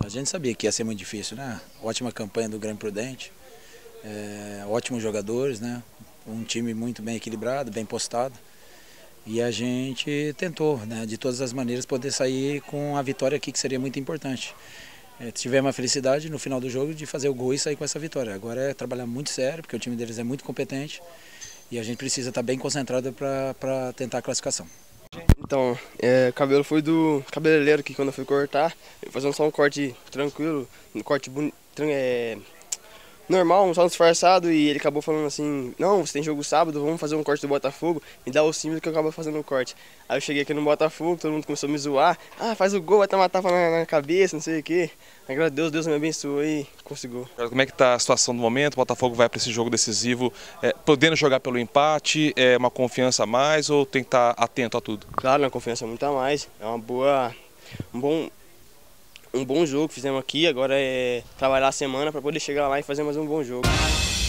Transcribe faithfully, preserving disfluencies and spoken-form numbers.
A gente sabia que ia ser muito difícil, né? Ótima campanha do Grêmio Prudente, é, ótimos jogadores, né? Um time muito bem equilibrado, bem postado. E a gente tentou, né, de todas as maneiras, poder sair com a vitória aqui, que seria muito importante. É, tivemos a felicidade no final do jogo de fazer o gol e sair com essa vitória. Agora é trabalhar muito sério, porque o time deles é muito competente e a gente precisa estar bem concentrado para tentar a classificação. Então, é, o cabelo foi do cabeleireiro que quando eu fui cortar, eu fazendo só um corte tranquilo, um corte bonito, é, normal, só um disfarçado, e ele acabou falando assim, não, você tem jogo sábado, vamos fazer um corte do Botafogo, me dá o símbolo que eu acabo fazendo o corte. Aí eu cheguei aqui no Botafogo, todo mundo começou a me zoar, ah, faz o gol, vai tomar tapa na, na cabeça, não sei o que. Graças a Deus, Deus me abençoou e conseguiu. Como é que está a situação do momento? O Botafogo vai para esse jogo decisivo, é, podendo jogar pelo empate, é uma confiança a mais ou tem que estar atento a tudo? Claro, uma confiança muito a mais, é uma boa, um bom... Um bom jogo que fizemos aqui, agora é trabalhar a semana para poder chegar lá e fazer mais um bom jogo.